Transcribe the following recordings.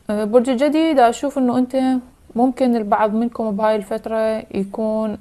برج الجدي دا أشوف إنه أنت ممكن البعض منكم بهاي الفترة يكون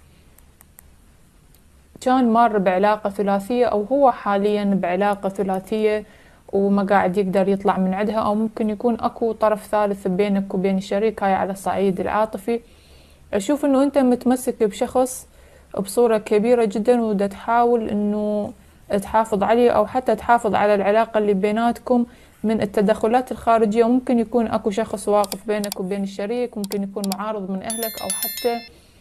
كان مار بعلاقة ثلاثية أو هو حاليا بعلاقة ثلاثية وما قاعد يقدر يطلع من عندها، أو ممكن يكون أكو طرف ثالث بينك وبين الشريك. هاي على الصعيد العاطفي أشوف إنه أنت متمسك بشخص بصورة كبيرة جدا، ودا تحاول إنه تحافظ عليه أو حتى تحافظ على العلاقة اللي بيناتكم من التدخلات الخارجية. ممكن يكون أكو شخص واقف بينك وبين الشريك، ممكن يكون معارض من أهلك أو حتى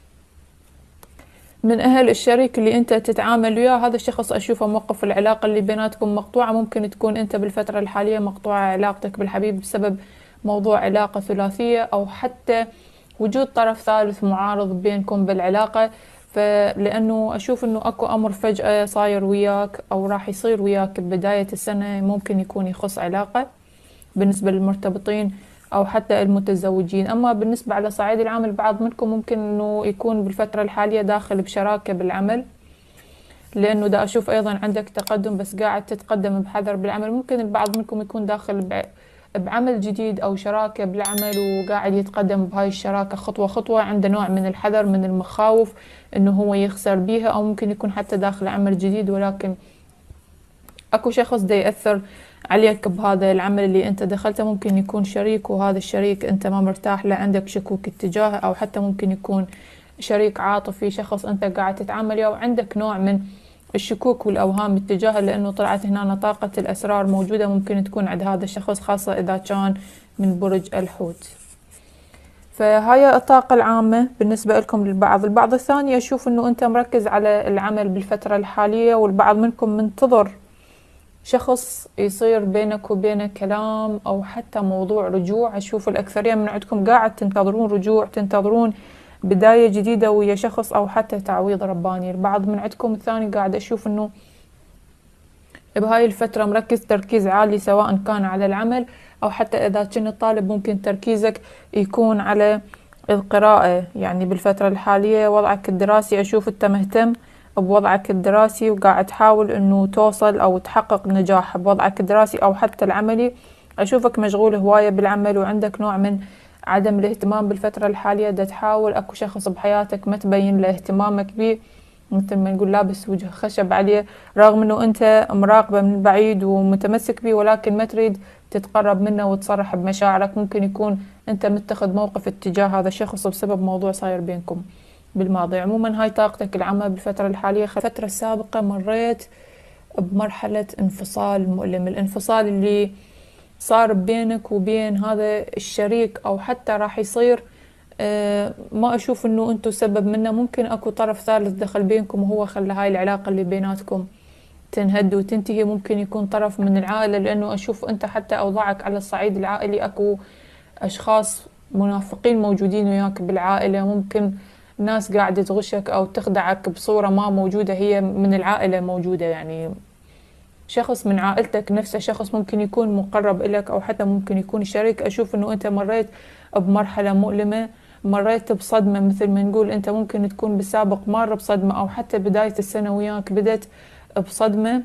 من أهل الشريك اللي أنت تتعامل وياه. هذا الشخص أشوفه موقف العلاقة اللي بيناتكم مقطوعة. ممكن تكون أنت بالفترة الحالية مقطوعة علاقتك بالحبيب بسبب موضوع علاقة ثلاثية، أو حتى وجود طرف ثالث معارض بينكم بالعلاقة. فلأنه أشوف أنه أكو أمر فجأة صاير وياك أو راح يصير وياك ببداية السنة، ممكن يكون يخص علاقة بالنسبة للمرتبطين أو حتى المتزوجين. أما بالنسبة على صعيد العمل، بعض منكم ممكن أنه يكون بالفترة الحالية داخل بشراكة بالعمل، لأنه دا أشوف أيضا عندك تقدم بس قاعد تتقدم بحذر بالعمل. ممكن البعض منكم يكون داخل بعمل جديد أو شراكة بالعمل وقاعد يتقدم بهاي الشراكة خطوة خطوة، عنده نوع من الحذر من المخاوف أنه هو يخسر بيها، أو ممكن يكون حتى داخل عمل جديد ولكن أكو شخص دا يأثر عليك بهذا العمل اللي أنت دخلته. ممكن يكون شريك، وهذا الشريك أنت ما مرتاح له، عندك شكوك اتجاهه، أو حتى ممكن يكون شريك عاطفي، شخص أنت قاعد تتعامل وياه وعندك نوع من الشكوك والأوهام اتجاهه، لأنه طلعت هنا طاقة الأسرار موجودة. ممكن تكون عند هذا الشخص، خاصة إذا كان من برج الحوت. فهاي الطاقة العامة بالنسبة لكم. البعض الثاني أشوف أنه أنت مركز على العمل بالفترة الحالية، والبعض منكم منتظر شخص يصير بينك وبينه كلام أو حتى موضوع رجوع. أشوف الأكثرية من عندكم قاعد تنتظرون رجوع، تنتظرون بداية جديدة ويا شخص أو حتى تعويض رباني. البعض من عندكم الثاني قاعد أشوف أنه بهاي الفترة مركز تركيز عالي، سواء كان على العمل أو حتى إذا كنت طالب ممكن تركيزك يكون على القراءة. يعني بالفترة الحالية وضعك الدراسي أشوف أنت مهتم بوضعك الدراسي وقاعد تحاول أنه توصل أو تحقق نجاح بوضعك الدراسي أو حتى العملي. أشوفك مشغول هواية بالعمل وعندك نوع من عدم الاهتمام بالفترة الحالية. دا تحاول أكو شخص بحياتك ما تبين له اهتمامك بيه، مثل ما نقول لابس وجه خشب عليه، رغم أنه أنت مراقبه من بعيد ومتمسك بيه، ولكن ما تريد تتقرب منه وتصرح بمشاعرك. ممكن يكون أنت متخذ موقف اتجاه هذا الشخص بسبب موضوع صاير بينكم بالماضي. عموما هاي طاقتك العامة بالفترة الحالية. الفترة السابقة مريت بمرحلة انفصال مؤلم، الانفصال اللي صار بينك وبين هذا الشريك أو حتى راح يصير، ما أشوف أنه أنتو سبب منه. ممكن أكو طرف ثالث دخل بينكم وهو خلى هاي العلاقة اللي بيناتكم تنهد وتنتهي. ممكن يكون طرف من العائلة، لأنه أشوف أنت حتى أوضاعك على الصعيد العائلي أكو أشخاص منافقين موجودين وياك بالعائلة. ممكن ناس قاعدة تغشك أو تخدعك بصورة ما موجودة، هي من العائلة موجودة، يعني شخص من عائلتك نفسه، شخص ممكن يكون مقرب إليك أو حتى ممكن يكون شريك. أشوف أنه أنت مريت بمرحلة مؤلمة، مريت بصدمة، مثل ما نقول أنت ممكن تكون بالسابق مار بصدمة، أو حتى بداية السنة وياك بدت بصدمة.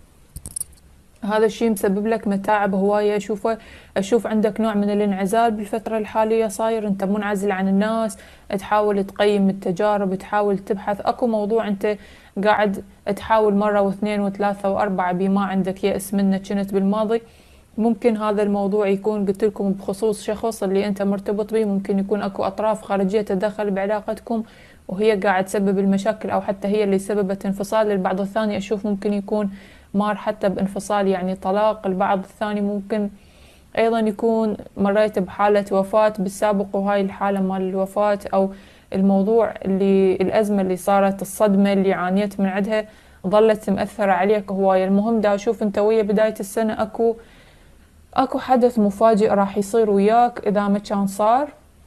هذا الشيء مسبب لك متاعب هواية. أشوف عندك نوع من الانعزال بالفترة الحالية، صاير أنت منعزل عن الناس، تحاول تقيم التجارب، تحاول تبحث. أكو موضوع أنت قاعد تحاول مرة واثنين وثلاثة وأربعة بما عندك يأس منه كنت بالماضي. ممكن هذا الموضوع يكون قلت لكم بخصوص شخص اللي أنت مرتبط به. ممكن يكون أكو أطراف خارجية تدخل بعلاقتكم وهي قاعد تسبب المشاكل، أو حتى هي اللي سببت انفصال. للبعض الثاني أشوف ممكن يكون مار حتى بانفصال، يعني طلاق. البعض الثاني ممكن أيضا يكون مريت بحالة وفاة بالسابق، وهاي الحالة مال الوفاة أو الموضوع اللي الأزمة اللي صارت، الصدمة اللي عانيت من عندها ظلت مأثرة عليك هواية. المهم دا أشوف أنت ويا بداية السنة أكو حدث مفاجئ راح يصير وياك. إذا ما كان صار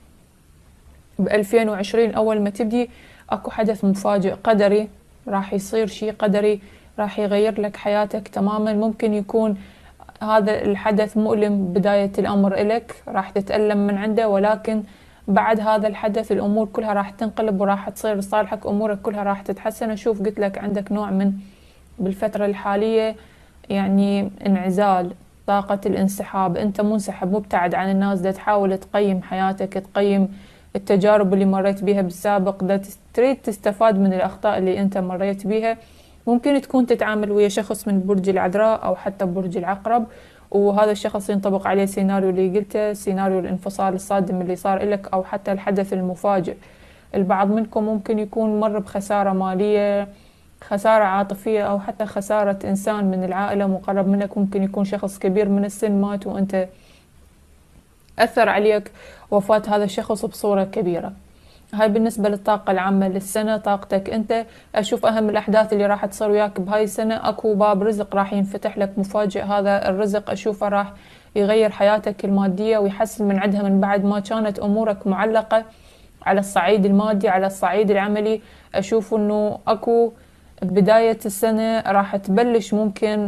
ب2020 أول ما تبدي، أكو حدث مفاجئ قدري راح يصير، شيء قدري راح يغير لك حياتك تماما. ممكن يكون هذا الحدث مؤلم بداية الأمر إلك، راح تتألم من عنده، ولكن بعد هذا الحدث الأمور كلها راح تنقلب وراح تصير لصالحك، أمورك كلها راح تتحسن. أشوف قلت لك عندك نوع من بالفترة الحالية يعني انعزال، طاقة الانسحاب، انت منسحب مبتعد عن الناس، دا تحاول تقيم حياتك، تقيم التجارب اللي مريت بيها بالسابق، دا تريد تستفاد من الأخطاء اللي انت مريت بيها. ممكن تكون تتعامل ويا شخص من برج العذراء أو حتى برج العقرب، وهذا الشخص ينطبق عليه سيناريو اللي قلته، سيناريو الانفصال الصادم اللي صار لك أو حتى الحدث المفاجئ. البعض منكم ممكن يكون مر بخسارة مالية، خسارة عاطفية، أو حتى خسارة إنسان من العائلة مقرب منك، ممكن يكون شخص كبير من السن مات وأنت أثر عليك وفاة هذا الشخص بصورة كبيرة. هاي بالنسبة للطاقة العامة للسنة. طاقتك أنت، أشوف أهم الأحداث اللي راح تصير وياك بهاي السنة، أكو باب رزق راح ينفتح لك مفاجئ. هذا الرزق أشوفه راح يغير حياتك المادية ويحسن من عندها من بعد ما كانت أمورك معلقة على الصعيد المادي، على الصعيد العملي. أشوف أنه أكو بداية السنة راح تبلش ممكن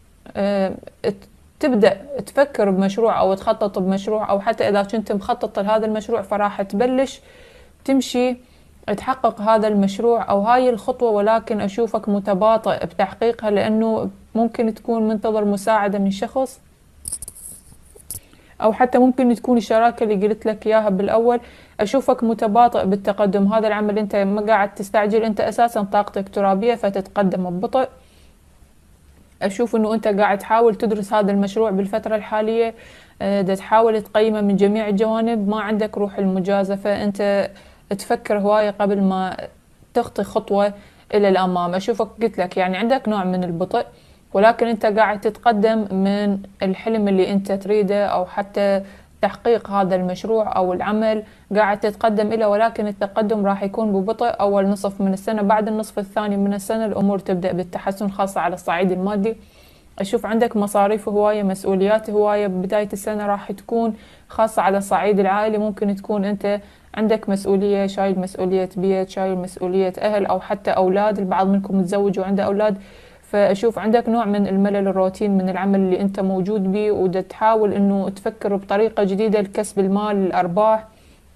تبدأ تفكر بمشروع أو تخطط بمشروع، أو حتى إذا كنت مخطط لهذا المشروع فراح تبلش تمشي تحقق هذا المشروع أو هاي الخطوة، ولكن أشوفك متباطئ بتحقيقها، لأنه ممكن تكون منتظر مساعدة من شخص، أو حتى ممكن تكون الشراكة اللي قلت لك إياها بالأول. أشوفك متباطئ بالتقدم. هذا العمل أنت ما قاعد تستعجل، أنت أساسا طاقتك ترابية فتتقدم ببطء. أشوف أنه أنت قاعد تحاول تدرس هذا المشروع بالفترة الحالية، دا تحاول تقيمه من جميع الجوانب، ما عندك روح المجازفة، أنت تفكر هواية قبل ما تخطي خطوة إلى الأمام. أشوفك قلت لك يعني عندك نوع من البطء، ولكن أنت قاعد تتقدم من الحلم اللي أنت تريده أو حتى تحقيق هذا المشروع أو العمل، قاعد تتقدم إليه، ولكن التقدم راح يكون ببطء أول نصف من السنة. بعد النصف الثاني من السنة الأمور تبدأ بالتحسن، خاصة على الصعيد المادي. أشوف عندك مصاريف هواية، مسؤوليات هواية بداية السنة راح تكون، خاصة على الصعيد العائلي. ممكن تكون أنت عندك مسؤولية، شايل مسؤولية بيت، شايل مسؤولية أهل أو حتى أولاد. البعض منكم متزوج وعنده أولاد، فأشوف عندك نوع من الملل، الروتين من العمل اللي أنت موجود به، ودا تحاول أنه تفكر بطريقة جديدة لكسب المال، الأرباح.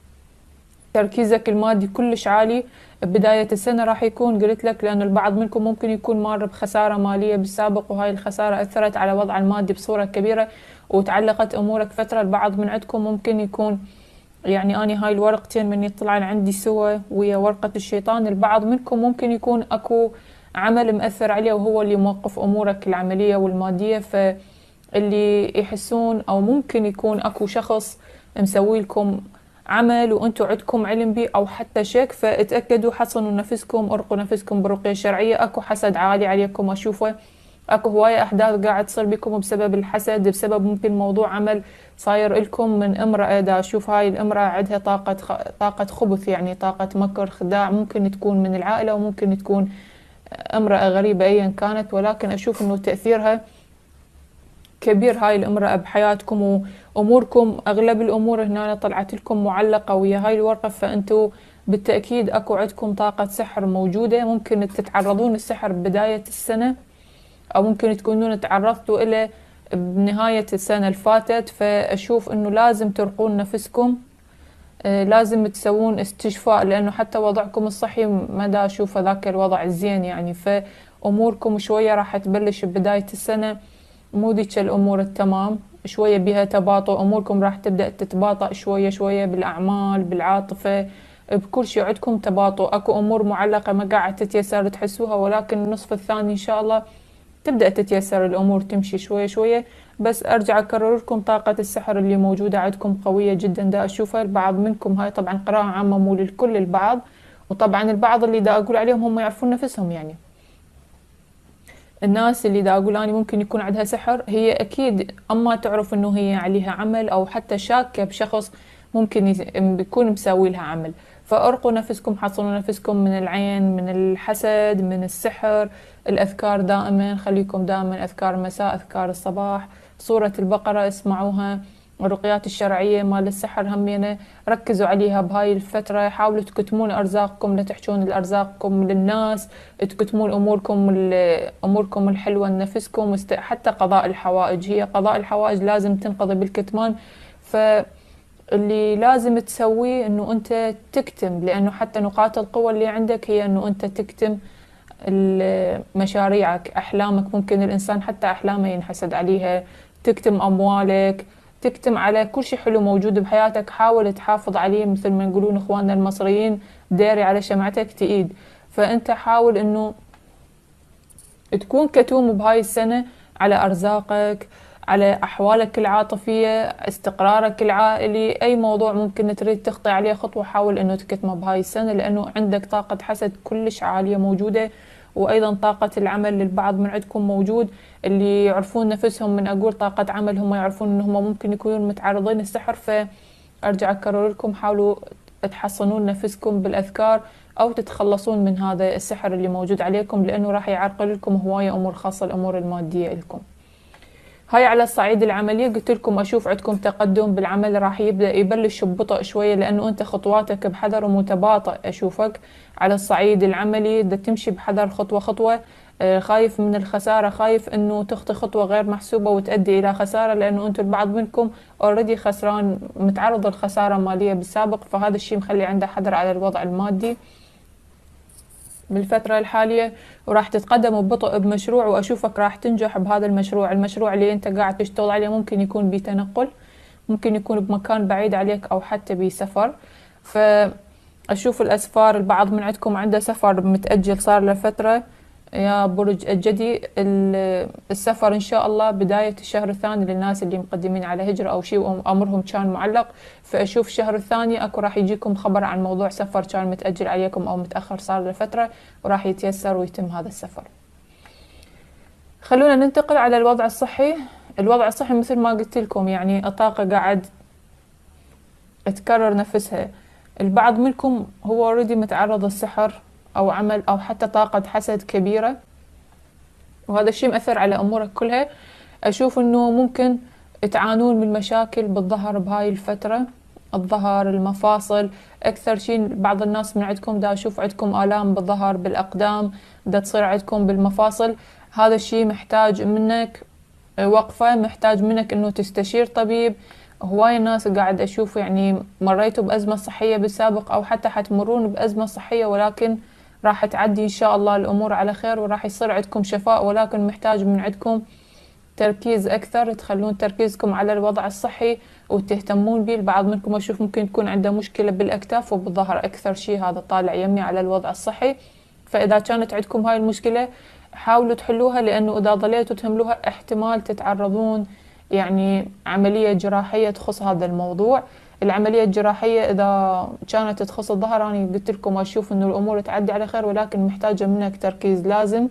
تركيزك المادي كلش عالي بداية السنة راح يكون، قلت لك، لأن البعض منكم ممكن يكون مار بخسارة مالية بالسابق، وهاي الخسارة أثرت على وضع المادي بصورة كبيرة وتعلقت أمورك فترة. البعض من عندكم ممكن يكون، يعني أنا هاي الورقتين من يطلع عندي سوا ويا ورقة الشيطان. البعض منكم ممكن يكون أكو عمل مأثر عليه وهو اللي موقف أمورك العملية والمادية، فاللي يحسون، أو ممكن يكون أكو شخص مسوي لكم عمل وأنتوا عندكم علم بيه أو حتى شك، فاتأكدوا، حصنوا نفسكم، ارقوا نفسكم بالرقية الشرعية. أكو حسد عالي عليكم أشوفه، أكو هواية أحداث قاعد تصير بكم بسبب الحسد، بسبب ممكن موضوع عمل صاير لكم من امرأة. دا أشوف هاي الامرأة عندها طاقة خبث، يعني طاقة مكر، خداع. ممكن تكون من العائلة وممكن تكون امرأة غريبة أيا كانت، ولكن أشوف أنه تأثيرها كبير هاي الامرأة بحياتكم وأموركم. أغلب الأمور هنا طلعت لكم معلقة ويا هاي الورقة، فأنتوا بالتأكيد أكو عندكم طاقة سحر موجودة. ممكن تتعرضون السحر بداية السنة، أو ممكن تكونون تعرضتوا إلى بنهاية السنة الفاتت. فأشوف أنه لازم ترقون نفسكم، لازم تسوون استشفاء، لأنه حتى وضعكم الصحي ما دا أشوف ذاك الوضع الزين يعني. فأموركم شوية راح تبلش بداية السنة مو ديك الأمور التمام، شوية بها تباطؤ. أموركم راح تبدأ تتباطأ شوية شوية بالأعمال، بالعاطفة، بكل شيء عندكم تباطؤ. أكو أمور معلقة ما قاعد تتيسر تحسوها، ولكن النصف الثاني إن شاء الله تبدأ تتيسر الأمور، تمشي شوية شوية. بس أرجع أكرر لكم، طاقة السحر اللي موجودة عندكم قوية جدا. دا أشوفها البعض منكم، هاي طبعا قراءة عامة مو للكل، البعض، وطبعا البعض اللي دا أقول عليهم هم يعرفون نفسهم. يعني الناس اللي دا أقول أنا ممكن يكون عندها سحر، هي أكيد أما تعرف إنه هي عليها عمل، أو حتى شاكة بشخص ممكن بيكون مسوي لها عمل. فأرقوا نفسكم، حصنوا نفسكم من العين، من الحسد، من السحر. الأذكار دائما خليكم دائما أذكار المساء، أذكار الصباح، سورة البقرة اسمعوها. الرقيات الشرعية مال السحر همينة ركزوا عليها بهاي الفترة. حاولوا تكتمون أرزاقكم، لا تحشون الأرزاقكم للناس، تكتمون أموركم الحلوة لنفسكم. حتى قضاء الحوائج، هي قضاء الحوائج لازم تنقضي بالكتمان. فاللي لازم تسويه أنه أنت تكتم، لأنه حتى نقاط القوة اللي عندك هي أنه أنت تكتم مشاريعك، أحلامك. ممكن الإنسان حتى أحلامه ينحسد عليها، تكتم أموالك، تكتم على كل شيء حلو موجود بحياتك. حاول تحافظ عليه، مثل ما يقولون إخواننا المصريين داري على شمعتك تئيد. فأنت حاول إنه تكون كتوم بهاي السنة على أرزاقك، على أحوالك العاطفية، استقرارك العائلي. أي موضوع ممكن تريد تخطي عليه خطوة حاول أنه تكتمه بهاي السنة، لأنه عندك طاقة حسد كلش عالية موجودة، وأيضا طاقة العمل للبعض من عندكم موجود. اللي يعرفون نفسهم، من أقول طاقة عمل، هم يعرفون أنهم ممكن يكونوا متعرضين للسحر. فأرجع أكرر لكم، حاولوا تحصنون نفسكم بالأذكار أو تتخلصون من هذا السحر اللي موجود عليكم، لأنه راح يعرقل لكم هواية أمور، خاصة الأمور المادية لكم. هاي على الصعيد العملي. قلت لكم أشوف عندكم تقدم بالعمل، راح يبلش ببطء شوية، لأنه أنت خطواتك بحذر ومتباطئ. أشوفك على الصعيد العملي دا تمشي بحذر خطوة خطوة. خايف من الخسارة، خايف أنه تخطي خطوة غير محسوبة وتؤدي إلى خسارة، لأنه أنتم البعض منكم اوريدي خسران، متعرض لخسارة مالية بالسابق، فهذا الشيء مخلي عنده حذر على الوضع المادي بالفترة الحالية. وراح تتقدم ببطء بمشروع، وأشوفك راح تنجح بهذا المشروع. المشروع اللي أنت قاعد تشتغل عليه ممكن يكون بتنقل، ممكن يكون بمكان بعيد عليك، أو حتى بسفر. فأشوف الأسفار، البعض من عندكم عنده سفر متأجل صار له فترة يا برج الجدي. السفر إن شاء الله بداية الشهر الثاني للناس اللي مقدمين على هجرة أو شيء وأمرهم كان معلق. فأشوف الشهر الثاني أكو راح يجيكم خبر عن موضوع سفر كان متأجل عليكم أو متأخر صار له فترة، وراح يتيسر ويتم هذا السفر. خلونا ننتقل على الوضع الصحي. الوضع الصحي مثل ما قلت لكم، يعني الطاقة قاعد تكرر نفسها. البعض منكم هو اوريدي متعرض للسحر أو عمل أو حتى طاقة حسد كبيرة، وهذا الشيء مأثر على أمورك كلها. أشوف أنه ممكن تعانون من مشاكل بالظهر بهاي الفترة، الظهر، المفاصل. أكثر شيء بعض الناس من عندكم دا أشوف عندكم آلام بالظهر، بالأقدام، دا تصير عندكم بالمفاصل. هذا الشيء محتاج منك وقفة، محتاج منك أنه تستشير طبيب. هواي ناس قاعد أشوف يعني مريتوا بأزمة صحية بالسابق أو حتى حتمرون بأزمة صحية، ولكن راح تعدي إن شاء الله الأمور على خير، وراح يصير عندكم شفاء. ولكن محتاج من عندكم تركيز أكثر، تخلون تركيزكم على الوضع الصحي وتهتمون به. البعض منكم أشوف ممكن يكون عنده مشكلة بالأكتاف وبالظهر أكثر شيء، هذا طالع يمي على الوضع الصحي. فإذا كانت عندكم هاي المشكلة حاولوا تحلوها، لأنه إذا ظليتوا تهملوها احتمال تتعرضون يعني عملية جراحية تخص هذا الموضوع. العملية الجراحية إذا كانت تخص الظهر، أنا قلت لكم أشوف إنه الأمور تعدي على خير، ولكن محتاجة منك تركيز. لازم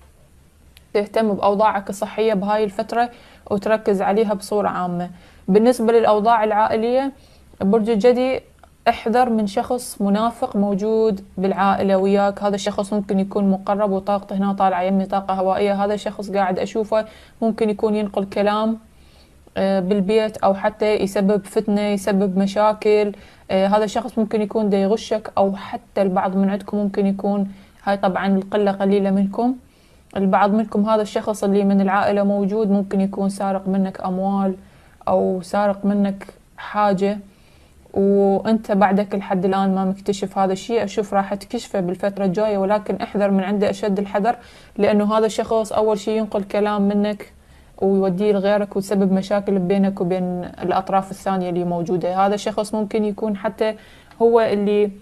تهتم بأوضاعك الصحية بهاي الفترة وتركز عليها بصورة عامة. بالنسبة للأوضاع العائلية، برج الجدي احذر من شخص منافق موجود بالعائلة وياك. هذا الشخص ممكن يكون مقرب، وطاقته هنا طالعة يمي طاقة هوائية. هذا الشخص قاعد أشوفه ممكن يكون ينقل كلام بالبيت، أو حتى يسبب فتنة، يسبب مشاكل. هذا الشخص ممكن يكون دا يغشك، أو حتى البعض من عندكم ممكن يكون، هاي طبعا القلة قليلة منكم، البعض منكم هذا الشخص اللي من العائلة موجود ممكن يكون سارق منك أموال أو سارق منك حاجة، وأنت بعدك لحد الآن ما مكتشف هذا الشيء. أشوف راح تكشفه بالفترة الجاية، ولكن احذر من عنده أشد الحذر، لأنه هذا الشخص أول شيء ينقل كلام منك ويوديه لغيرك وتسبب مشاكل بينك وبين الأطراف الثانية اللي موجودة. هذا الشخص ممكن يكون حتى هو اللي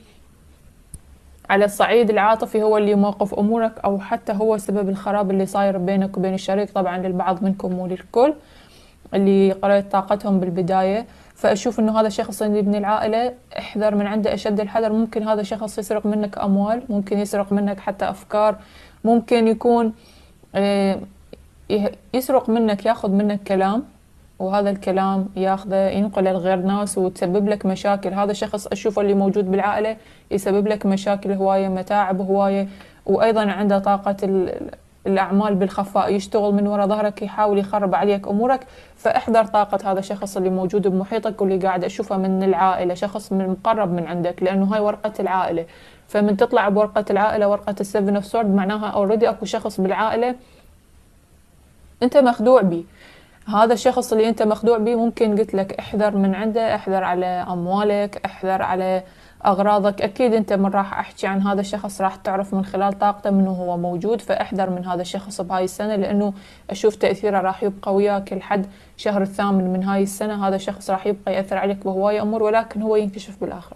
على الصعيد العاطفي هو اللي موقف أمورك، أو حتى هو سبب الخراب اللي صاير بينك وبين الشريك، طبعا للبعض منكم مو للكل اللي قرأت طاقتهم بالبداية. فأشوف إنه هذا الشخص اللي من العائلة احذر من عنده أشد الحذر. ممكن هذا الشخص يسرق منك أموال، ممكن يسرق منك حتى أفكار، ممكن يكون يسرق منك، ياخذ منك كلام، وهذا الكلام ياخذه ينقله لغير ناس وتسبب لك مشاكل. هذا الشخص أشوفه اللي موجود بالعائلة يسبب لك مشاكل هواية، متاعب هواية، وأيضا عنده طاقة الأعمال بالخفاء، يشتغل من وراء ظهرك، يحاول يخرب عليك أمورك. فاحذر طاقة هذا الشخص اللي موجود بمحيطك واللي قاعد أشوفه من العائلة، شخص من مقرب من عندك، لأنه هاي ورقة العائلة. فمن تطلع بورقة العائلة ورقة السيفن اوف سورد، معناها اوريدي اكو شخص بالعائلة انت مخدوع بيه. هذا الشخص اللي انت مخدوع بيه ممكن قلت لك احذر من عنده، احذر على اموالك، احذر على أغراضك. أكيد أنت من راح أحكي عن هذا الشخص راح تعرف من خلال طاقته منه هو موجود، فاحذر من هذا الشخص بهاي السنة، لأنه أشوف تأثيره راح يبقى وياك لحد شهر الثامن من هاي السنة. هذا الشخص راح يبقى يأثر عليك بهواية أمور، ولكن هو ينكشف بالآخر.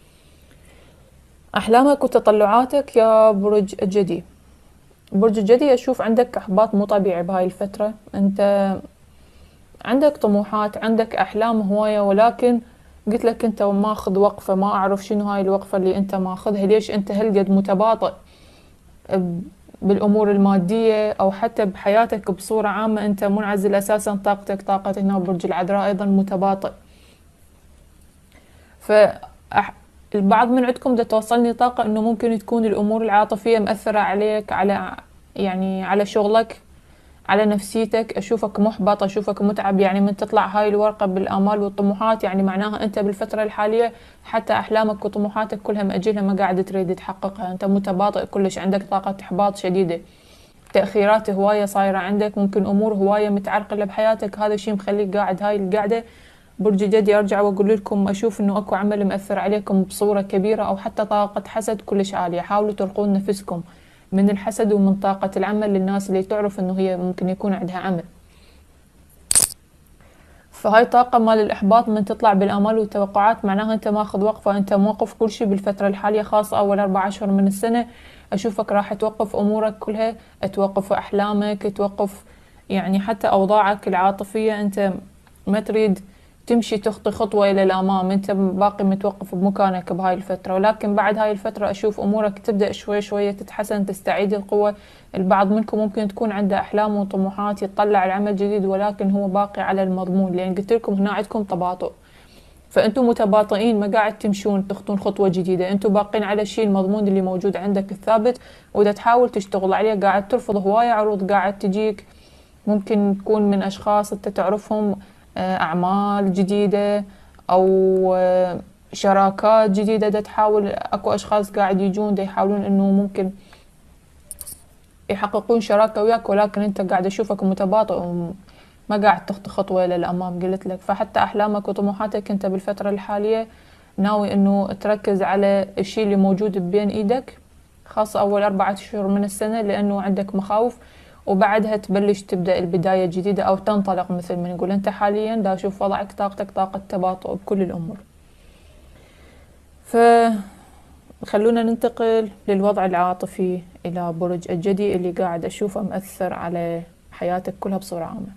أحلامك وتطلعاتك يا برج الجدي. برج الجدي أشوف عندك إحباط مو طبيعي بهاي الفترة. أنت عندك طموحات، عندك أحلام هواية، ولكن قلت لك أنت ماخذ وقفة. ما أعرف شنو هاي الوقفة اللي أنت ماخذها، ليش أنت هالقد متباطئ بالأمور المادية أو حتى بحياتك بصورة عامة. أنت منعزل أساسا، طاقتك طاقة هنا برج العذراء أيضا متباطئ. فالبعض من عندكم دا توصلني طاقة أنه ممكن تكون الأمور العاطفية مأثرة عليك، على يعني على شغلك، على نفسيتك. أشوفك محبط، أشوفك متعب. يعني من تطلع هاي الورقة بالآمال والطموحات، يعني معناها أنت بالفترة الحالية حتى أحلامك وطموحاتك كلها مأجلها، ما قاعد تريد تحققها. أنت متباطئ كلش، عندك طاقة إحباط شديدة، تأخيرات هواية صايرة عندك، ممكن أمور هواية متعرقلة بحياتك. هذا الشيء مخليك قاعد هاي القعدة. برج جدي أرجع وأقول لكم أشوف إنه أكو عمل مأثر عليكم بصورة كبيرة، أو حتى طاقة حسد كلش عالية. حاولوا ترقون نفسكم من الحسد ومن طاقة العمل للناس اللي تعرف إنه هي ممكن يكون عندها عمل. فهاي طاقة مال الإحباط من تطلع بالآمال والتوقعات، معناها أنت ماخذ وقفة. أنت موقف كل شيء بالفترة الحالية، خاصة أول 4 أشهر من السنة. أشوفك راح توقف أمورك كلها، توقف أحلامك، توقف يعني حتى أوضاعك العاطفية. أنت ما تريد تمشي تخطي خطوة إلى الأمام، أنت باقي متوقف بمكانك بهاي الفترة. ولكن بعد هاي الفترة أشوف أمورك تبدأ شوي شوية تتحسن، تستعيد القوة. البعض منكم ممكن تكون عنده أحلام وطموحات، يتطلع العمل جديد، ولكن هو باقي على المضمون، لأن قلت لكم هنا عندكم تباطؤ. فأنتم متباطئين، ما قاعد تمشون تخطون خطوة جديدة. أنتم باقين على الشيء المضمون اللي موجود عندك الثابت، وإذا تحاول تشتغل عليه. قاعد ترفض هواية عروض قاعد تجيك، ممكن تكون من أشخاص أنت تعرفهم، أعمال جديدة أو شراكات جديدة دا تحاول. أكو أشخاص قاعد يجون دا يحاولون إنه ممكن يحققون شراكة وياك، ولكن أنت قاعد أشوفك متباطئ وما قاعد تخطي خطوة للأمام. قلت لك فحتى أحلامك وطموحاتك أنت بالفترة الحالية ناوي إنه تركز على الشيء اللي موجود بين إيدك، خاصة أول 4 أشهر من السنة، لأنه عندك مخاوف. وبعدها تبلش تبدأ البداية الجديدة أو تنطلق مثل ما نقول. أنت حاليا دا أشوف وضعك طاقتك طاقة تباطؤ بكل الأمور. فخلونا ننتقل للوضع العاطفي إلى برج الجدي، اللي قاعد أشوفه مأثر على حياتك كلها بصورة عامة.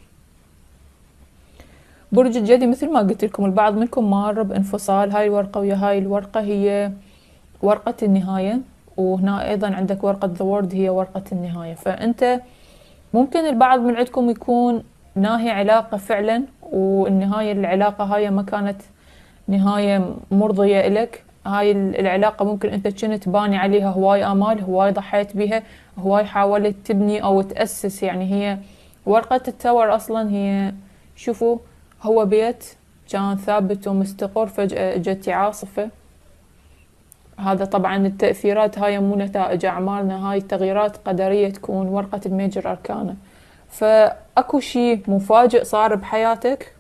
برج الجدي مثل ما قلت لكم، البعض منكم مار بانفصال. هاي الورقة ويا هاي الورقة هي ورقة النهاية، وهنا أيضا عندك ورقة The World هي ورقة النهاية. فأنت ممكن البعض من عندكم يكون ناهي علاقة فعلا، والنهاية العلاقة هاي ما كانت نهاية مرضية إلك. هاي العلاقة ممكن أنت كنت باني عليها هواي آمال، هواي ضحيت بها، هواي حاولت تبني أو تأسس. يعني هي ورقة التاور أصلا هي شوفوا هو بيت كان ثابت ومستقر، فجأة جت عاصفة. هذا طبعا التأثيرات هاي مو نتائج أعمالنا، هاي تغييرات قدرية تكون ورقة الميجر أركانا. فأكو شيء مفاجئ صار بحياتك،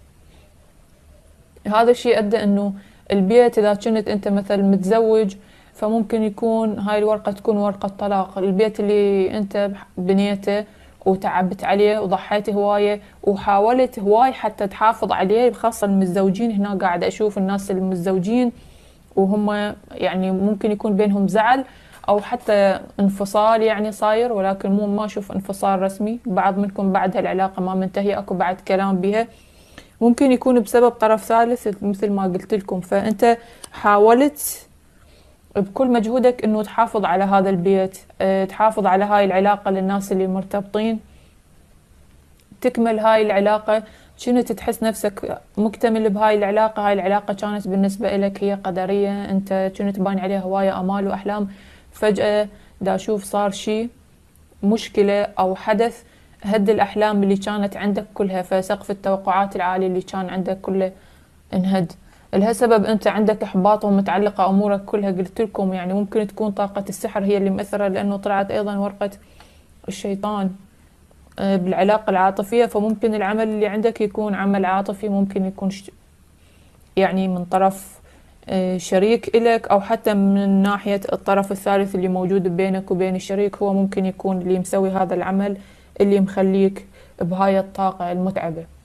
هذا الشيء أدى أنه البيت، إذا كنت أنت مثلا متزوج فممكن يكون هاي الورقة تكون ورقة طلاق. البيت اللي أنت بنيته وتعبت عليه وضحيت هواية وحاولت هواي حتى تحافظ عليه، خاصة المتزوجين. هنا قاعد أشوف الناس المتزوجين وهم يعني ممكن يكون بينهم زعل أو حتى انفصال يعني صاير، ولكن ما أشوف انفصال رسمي. بعض منكم بعد هالعلاقة ما منتهية، أكو بعد كلام بها، ممكن يكون بسبب طرف ثالث مثل ما قلت لكم. فأنت حاولت بكل مجهودك إنه تحافظ على هذا البيت، تحافظ على هاي العلاقة للناس اللي مرتبطين، تكمل هاي العلاقة. كنت تحس نفسك مكتمل بهاي العلاقة. هاي العلاقة كانت بالنسبة لك هي قدرية، أنت كنت باني عليها هواية أمال وأحلام. فجأة دا أشوف صار شي مشكلة أو حدث هد الأحلام اللي كانت عندك كلها. فسقف التوقعات العالي اللي كان عندك كله انهد. لها سبب أنت عندك إحباط ومتعلقة أمورك كلها. قلت لكم يعني ممكن تكون طاقة السحر هي اللي مأثرة، لأنه طلعت أيضا ورقة الشيطان بالعلاقة العاطفية. فممكن العمل اللي عندك يكون عمل عاطفي، ممكن يكون يعني من طرف شريك إلك، أو حتى من ناحية الطرف الثالث اللي موجود بينك وبين الشريك، هو ممكن يكون اللي مسوي هذا العمل اللي مخليك بهاي الطاقة المتعبة.